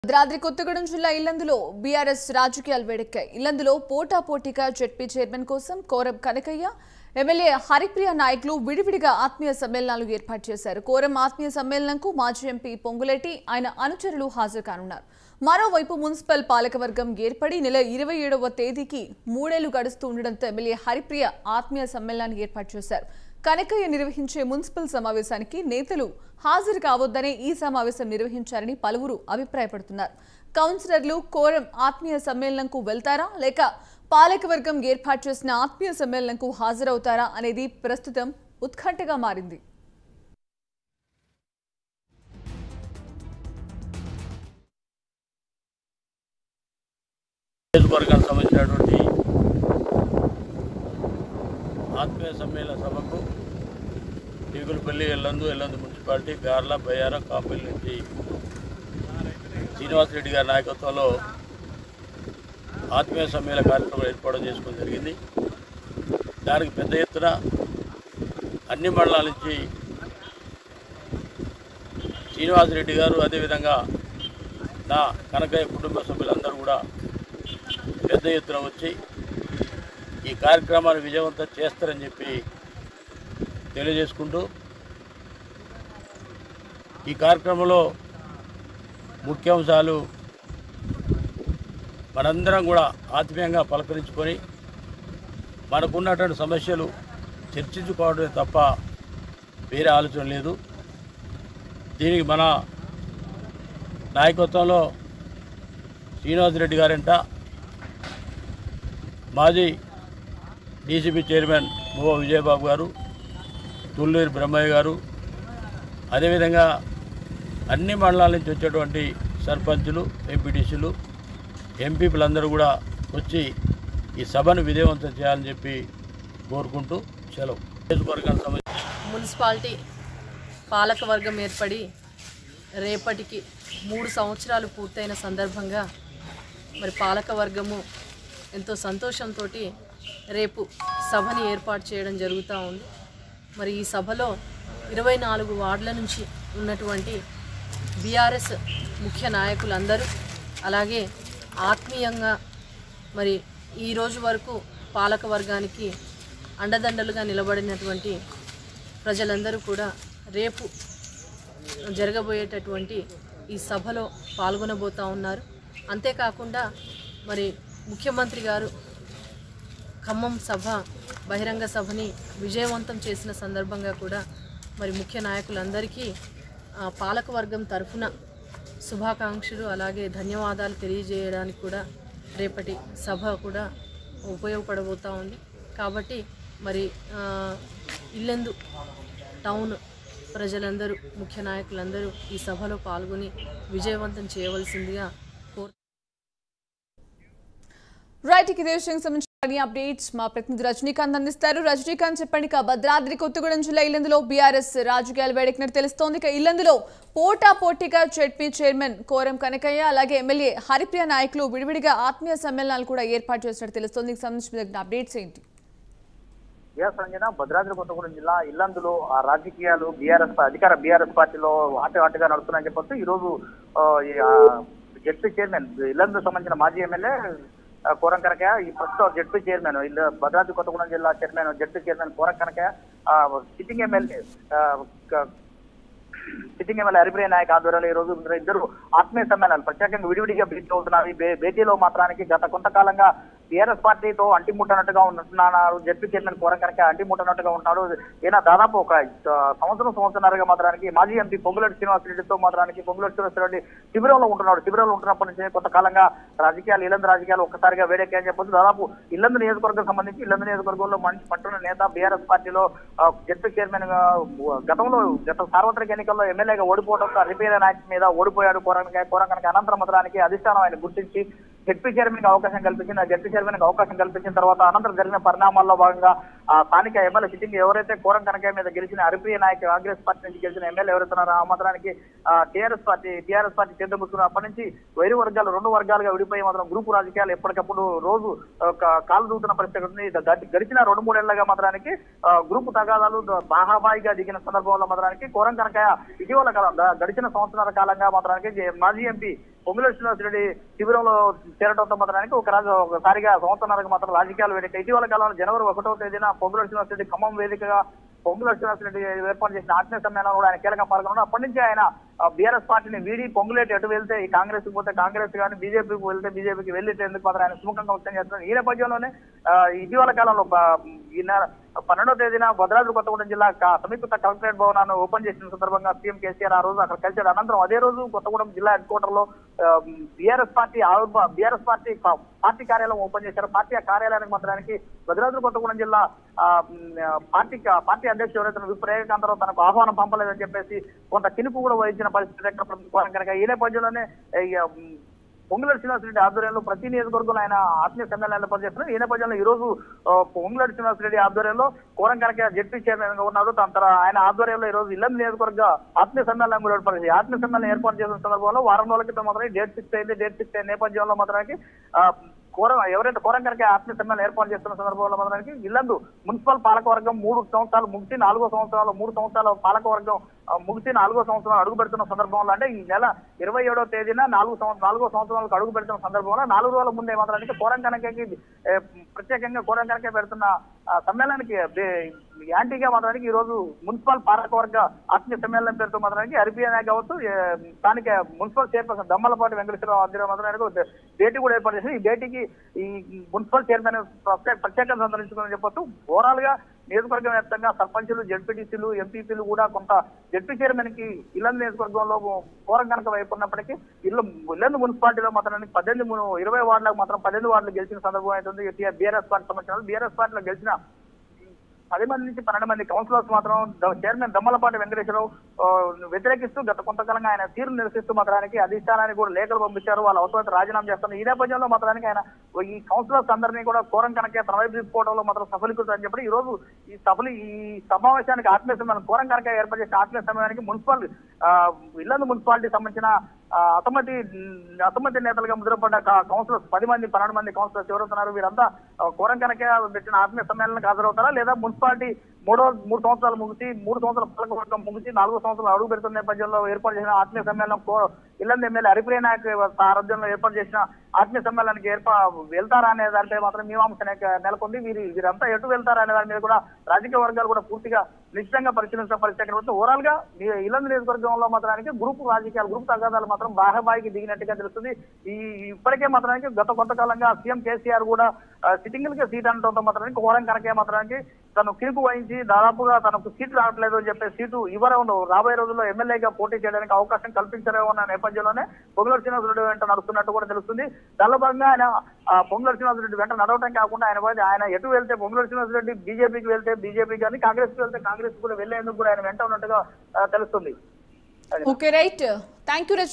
భద్రాద్రి కొత్తగూడెం జిల్లా ఇల్లందులో బీఆర్ఎస్ రాజకీయాలు వేడెక్కాయి. ఇల్లందులో పోటాపోటీగా జెడ్పీ చైర్మన్ కోసం కోరం కనకయ్య, ఎమ్మెల్యే హరిప్రియ నాయకులు విడివిడిగా ఆత్మీయ సమ్మేళనాలు ఏర్పాటు చేశారు. కోరం ఆత్మీయ సమ్మేళనంకు మాజీ ఎంపీ పొంగులేటి ఆయన అనుచరులు హాజరు కానున్నారు. మరోవైపు మున్సిపల్ పాలకవర్గం ఏర్పడి నెల 27వ తేదీకి 3 ఏళ్లు గడుస్తూ ఉండడంతో ఎమ్మెల్యే హరిప్రియ ఆత్మీయ సమ్మేళనాన్ని ఏర్పాటు చేశారు. కనకయ్య నిర్వహించే మున్సిపల్ సమావేశానికి నేతలు హాజరు కావొద్దనే ఈ సమావేశం నిర్వహించారని పలువురు అభిప్రాయపడుతున్నారు. కౌన్సిలర్లు కోరం ఆత్మీయ సమ్మేళనంకు వెళ్తారా లేక పాలకవర్గం ఏర్పాటు చేసిన ఆత్మీయ సమ్మేళనంకు హాజరవుతారా అనేది ప్రస్తుతం ఉత్కంఠగా మారింది. సంబంధించినటువంటి ఆత్మీయ సమ్మేళన సభకు టీగులపల్లి, ఎల్లందు మున్సిపాలిటీ, గార్ల, బయ్యార, కాపల్లి నుంచి శ్రీనివాసరెడ్డి గారి నాయకత్వంలో ఆత్మీయ సమ్మేళన కార్యక్రమం ఏర్పాటు చేసుకోవడం జరిగింది. దానికి పెద్ద ఎత్తున అన్ని మండలాల నుంచి శ్రీనివాసరెడ్డి గారు, అదేవిధంగా నా కనకయ్య కుటుంబ సభ్యులందరూ కూడా పెద్ద ఎత్తున వచ్చి ఈ కార్యక్రమాన్ని విజయవంతం చేస్తారని చెప్పి తెలియజేసుకుంటూ, ఈ కార్యక్రమంలో ముఖ్యాంశాలు మనందరం కూడా ఆత్మీయంగా పలకరించుకొని మనకున్నటువంటి సమస్యలు చర్చించుకోవడమే తప్ప వేరే ఆలోచన లేదు. దీనికి మన నాయకత్వంలో శ్రీనివాసరెడ్డి గారంట, మాజీ డీసీపీ చైర్మన్ మువ్వ విజయబాబు గారు, తుళ్ళూరి బ్రహ్మయ్య గారు, అదేవిధంగా అన్ని మండలాల నుంచి వచ్చేటువంటి సర్పంచులు, ఎంపీటీసీలు, ఎంపీలందరూ కూడా వచ్చి ఈ సభను విజయవంతం చేయాలని చెప్పి కోరుకుంటూ సెలవు. మున్సిపాలిటీ పాలకవర్గం ఏర్పడి రేపటికి 3 సంవత్సరాలు పూర్తయిన సందర్భంగా మరి పాలకవర్గము ఎంతో సంతోషంతో రేపు సభని ఏర్పాటు చేయడం జరుగుతూ ఉంది. మరి ఈ సభలో 24 వార్డుల నుంచి ఉన్నటువంటి బీఆర్ఎస్ ముఖ్య నాయకులందరూ, అలాగే ఆత్మీయంగా మరి ఈరోజు వరకు పాలకవర్గానికి అండదండలుగా నిలబడినటువంటి ప్రజలందరూ కూడా రేపు జరగబోయేటటువంటి ఈ సభలో పాల్గొనబోతూ ఉన్నారు. అంతేకాకుండా మరి ముఖ్యమంత్రి గారు ఖమ్మం సభ, బహిరంగ సభని విజయవంతం చేసిన సందర్భంగా కూడా మరి ముఖ్య నాయకులందరికీ పాలకవర్గం తరఫున శుభాకాంక్షలు అలాగే ధన్యవాదాలు తెలియజేయడానికి కూడా రేపటి సభ కూడా ఉపయోగపడబోతూ ఉంది. కాబట్టి మరి ఇల్లెందు టౌన్ ప్రజలందరూ, ముఖ్య నాయకులందరూ ఈ సభలో పాల్గొని విజయవంతం చేయవలసిందిగా అప్డేట్స్ మా ప్రతినిధి రజనీకాంత్ అందిస్తారు. రజనీకాంత్, చెప్పండి, భద్రాద్రి కొత్తగూడెం జిల్లా ఇల్లందులో బీఆర్ఎస్ రాజకీయాలు వేడెక్కినట్టు తెలుస్తోంది. ఇల్లందులో పోటాపోటీగా జెడ్పీ చైర్మన్ కోరం కనకయ్య, అలాగే ఎమ్మెల్యే హరిప్రియ నాయకులు విడివిడిగా ఆత్మీయ సమ్మేళనాలు కూడా ఏర్పాటు చేసినట్టు తెలుస్తోంది. సంబంధించిన అప్డేట్స్ ఏంటి? సంజన, భద్రాద్రి కొత్తగూడెం జిల్లా ఇల్లందులో రాజకీయాలు అధికార బీఆర్ఎస్ పార్టీలో ఆటగా నడుస్తున్నాయని చెప్పొచ్చు. ఈ రోజు జెడ్పీ చైర్మన్, ఇల్లందు సంబంధించిన మాజీ ఎమ్మెల్యే కోరం కనకయ్య, ఈ ప్రస్తుతం జెడ్పీ చైర్మన్, భద్రాద్రి కొత్తగూడెం జిల్లా chairman, ZP chairman Koram Kanakaiah, sitting MLA Haripriya Naik ఆధ్వర్యంలో ఈ రోజు ఇద్దరు ఆత్మీయ సమ్మేళనాలు ప్రత్యేకంగా విడివిడిగా భేటీ అవుతున్నారు. ఈ భేటీలో మాత్రానికి గత కొంతకాలంగా టీఆర్ఎస్ పార్టీతో అంటిముట్టనట్టుగా ఉంటున్నారు. జెడ్పీ చైర్మన్ కోరం కనకయ్య అంటిముట్టనట్టుగా ఉంటున్నాడు. ఈయన దాదాపు ఒక సంవత్సరంన్నరగా మాత్రానికి మాజీ ఎంపీ పొంగులేటి శ్రీనివాసరెడ్డితో మాత్రానికి పొంగులేటి శ్రీనివాసరెడ్డి శిబిరంలో ఉంటున్నాడు. శిబిరంలో ఉంటున్నప్పటి నుంచి కొంతకాలంగా ఇల్లందు రాజకీయాలు ఒక్కసారిగా వేడెక్కాయని చెప్పొచ్చు. దాదాపు ఇల్లందు నియోజకవర్గం సంబంధించి ఇల్లందు నియోజకవర్గంలో మంచి పట్టున్న నేత, బీఆర్ఎస్ పార్టీలో జెడ్పీ చైర్మన్ గత సార్వత్రిక ఎన్నికల్లో ఎమ్మెల్యేగా ఓడిపోవడంతో హరిప్రియ నాయక్ మీద ఓడిపోయాడు కోరం కనకయ్య. అనంతరం మాత్రానికి అధిష్టానం ఆయన గుర్తించి జెడ్పీ చైర్మన్ కి అవకాశం కల్పించింది. ఆ జెడ్పీ చైర్మన్ కి అవకాశం కల్పించిన తర్వాత అనంతరం జరిగిన పరిణామాల్లో భాగంగా స్థానిక ఎమ్మెల్యే సిట్టింగ్ ఎవరైతే కోరం కనకయ్య మీద గెలిచిన హరిప్రియ నాయక్, కాంగ్రెస్ పార్టీ నుంచి గెలిచిన ఎమ్మెల్యే ఎవరైతున్నారో ఆ మాత్రానికి టీఆర్ఎస్ పార్టీ చేద్దముకున్న అప్పటి నుంచి వైరు వర్గాలు 2 వర్గాలుగా విడిపోయి మాత్రం గ్రూపు రాజకీయాలు ఎప్పటికప్పుడు రోజు కాలు దూతున్న పరిస్థితి ఉంది. గడిచిన 2-3 ఏళ్లుగా మాత్రానికి గ్రూపు తగాదాలు బాహాబాయిగా దిగిన సందర్భంలో మాత్రానికి కోరం కనకయ్య ఇటీవల గడిచిన సంవత్సరాల కాలంగా మాత్రానికి మాజీ ఎంపీ పొంగులేటి శ్రీనివాసరెడ్డి శిబిరంలో చేరడంతో మాత్రానికి ఒకసారిగా సంవత్సరానికి మాత్రం రాజకీయాలు వేదిక ఇటీవల కాలంలో జనవరి 1వ తేదీన పొంగులేటి శ్రీనివాసరెడ్డి ఖమ్మం వేదికగా పొంగులేటి శ్రీనివాసరెడ్డి ఏర్పాటు చేసిన ఆత్మీయ సమ్మేళనంలో కూడా ఆయన కీలక పాల్గొన్నారు. అప్పటి నుంచి ఆయన బీఆర్ఎస్ పార్టీని వీడి పొంగులేటి ఎటు వెళ్తే ఈ కాంగ్రెస్ కి పోతే కాంగ్రెస్ కానీ బీజేపీకి వెళ్తే బీజేపీకి వెళ్ళేందుకు మాత్రం ఆయన సుముఖంగా వ్యక్తం చేస్తున్నారు. ఈ నేపథ్యంలోనే ఇటీవల కాలంలో 12వ తేదీన భద్రాద్రి కొత్తగూడెం జిల్లా సమీకృత కలెక్టరేట్ భవనాన్ని ఓపెన్ చేసిన సందర్భంగా సీఎం కేసీఆర్ ఆ రోజు అక్కడ కలిసాడు. అనంతరం అదే రోజు కొత్తగూడెం జిల్లా హెడ్ క్వార్టర్ లో బీఆర్ఎస్ పార్టీ కార్యాలయం ఓపెన్ చేశారు. పార్టీ కార్యాలయానికి మాత్రానికి భద్రాద్రి కొత్తగూడెం జిల్లా పార్టీ అధ్యక్షుడు ఎవరైతే విప్రేకాంతరావు తనకు ఆహ్వానం పంపలేదని చెప్పేసి కొంత కినుపు కూడా వహించిన పరిస్థితి కనుక ఈ నేపథ్యంలోనే పొంగులేటి శ్రీనివాసరెడ్డి ఆధ్వర్యంలో ప్రతి నియోజకవర్గంలో ఆయన ఆత్మీయ సమ్మేళనాలు ఏర్పాటు చేస్తున్నారు. ఈ నేపథ్యంలో ఈ రోజు పొంగులేటి శ్రీనివాసరెడ్డి ఆధ్వర్యంలో కోరంకనక జెడ్పీ చైర్మన్ గా ఉన్నారు. ఆయన ఆధ్వర్యంలో ఈ రోజు ఇల్లందు నియోజకవర్గ ఆత్మీయ సమ్మేళనం కూడా ఏర్పాటు చేసి ఆత్మీయ సమ్మేళనం ఏర్పాటు చేసిన సందర్భంలో వారం రోజుల క్రితం మాత్రం డేట్ ఫిక్స్ అయిన నేపథ్యంలో మాత్రానికి ఎవరైతే కోరంకనక ఆత్మీయ సమ్మేళనం ఏర్పాటు చేస్తున్న సందర్భంలో మాత్రానికి ఇల్లందు మున్సిపల్ పాలకవర్గం 3 సంవత్సరాలు ముగిసి 4వ సంవత్సరాలు 3 సంవత్సరాల పాలకవర్గం ముగిసి 4వ సంవత్సరం అడుగు పెడుతున్న సందర్భంలో అంటే ఈ నెల 27వ తేదీన 4వ సంవత్సరాలకు అడుగు పెడుతున్న సందర్భంలో 4 రోజుల ముందే మాత్రానికి కోరంకనకకి ప్రత్యేకంగా కోరంకనక పెడుతున్న సమ్మేళనానికి యాంటీగా మాత్రానికి ఈ రోజు మున్సిపల్ పాలకవర్గ ఆత్మీయ సమ్మేళనం పేరుతో మాత్రానికి అరిపియా కావచ్చు స్థానిక మున్సిపల్ చైర్పర్సన్ దమ్మలపాటి వెంకటేశ్వరరావు ఆధ్వర్యంలో మాత్రానికి భేటీ కూడా ఏర్పాటు చేసి ఈ భేటీకి ఈ మున్సిపల్ చైర్మన్ ప్రత్యేకంగా సందర్శించుకోవాలని చెప్పొచ్చు. ఓవరాల్ గా నియోజకవర్గం వ్యాప్తంగా సర్పంచులు జడ్పీటీసీలు ఎంపీపీలు కూడా కొంత జడ్పీ చైర్మన్ కి ఇల్లందు నియోజకవర్గంలో కోరంకనక వైపు ఉన్నప్పటికీ ఇల్లందు మున్సిపాలిటీలో మాత్రం 20 వార్డులకు మాత్రం 18 వార్డులు గెలిచిన సందర్భం అవుతుంది. బీఆర్ఎస్ పార్టీ సంబంధించిన బీఆర్ఎస్ పార్టీలో గెలిచిన 10 మంది నుంచి 12 మంది కౌన్సిలర్స్ మాత్రం చైర్మన్ దమ్మలపాటి వెంకటేశ్వరరావు వ్యతిరేకిస్తూ గత కొంతకాలంగా ఆయన తీరు నిరసిస్తూ మాత్రానికి అధిష్టానానికి కూడా లేఖలు పంపించారు. వాళ్ళ అవసరమైతే రాజీనామా చేస్తారు. ఈ నేపథ్యంలో మాత్రానికి ఆయన ఈ కౌన్సిలర్స్ అందరినీ కూడా కోరంకనకే తన వైపు తీసుకోవడంలో మాత్రం సఫలీకృతం అని చెప్పి ఈ రోజు ఈ సమావేశానికి ఆత్మీయ సమ్మేళనం కోరంకనక ఏర్పాటు చేసిన ఆత్మీయ సమ్మేళనానికి మున్సిపల్ ఇల్లందు మున్సిపాలిటీ సంబంధించిన అసమ్మతి నేతలుగా ముద్రపడ్డ కౌన్సిలర్స్ 10 మంది 12 మంది కౌన్సిలర్స్ ఎవరుతున్నారు వీరంతా కోరంకనకే పెట్టిన ఆత్మీయ సమ్మేళనానికి హాజరవుతారా లేదా మున్సిపాలిటీ 3 సంవత్సరాలు ముగిసి 3 సంవత్సరాల పాలకవర్గం ముగిసి 4వ సంవత్సరాలు అడుగు పెడుతున్న నేపథ్యంలో ఏర్పాటు చేసిన ఆత్మీయ సమ్మేళనం ఇల్లందు ఎమ్మెల్యే హరిప్రియ నాయక్ సారథ్యంలో ఏర్పాటు చేసిన ఆత్మీయ సమ్మేళనానికి వెళ్తారా అనే దానిపై మాత్రం మీమాంస నెలకొంది. వీరంతా ఎటు వెళ్తారా అనే దాని మీద కూడా రాజకీయ వర్గాలు కూడా పూర్తిగా నిశ్చితంగా పరిశీలించిన పరిస్థితి. ఓవరాల్ గా ఇల్లందు నియోజకవర్గంలో మాత్రానికి గ్రూప్ తగాదాలు మాత్రం బాహాబాయికి దిగినట్టుగా తెలుస్తుంది. ఇప్పటికే మాత్రానికి గత కొంతకాలంగా సీఎం కేసీఆర్ కూడా సిట్టింగ్ కి సీట్ అనడంతో మాత్రానికి కోరంకనకే మాత్రానికి తను కిరుకు వహించి దాదాపుగా తనకు సీట్లు రావట్లేదు అని చెప్పి సీటు రాబోయే రోజుల్లో ఎమ్మెల్యేగా పోటీ చేయడానికి అవకాశం కల్పించరేమో అన్న నేపథ్యంలోనే పొంగులేటి శ్రీనివాసరెడ్డి వెంట నడుస్తున్నట్టు కూడా తెలుస్తుంది. దానిలో భాగంగా ఆయన పొంగులేటి శ్రీనివాసరెడ్డి వెంట నడవడం కాకుండా ఆయన ఎటు వెళ్తే పొంగులేటి శ్రీనివాసరెడ్డి బీజేపీకి వెళ్తే బీజేపీ కానీ కాంగ్రెస్ కి వెళ్తే కాంగ్రెస్ కూడా వెళ్లేందుకు కూడా ఆయన వెంట ఉన్నట్టుగా తెలుస్తుంది. Okay right, thank you.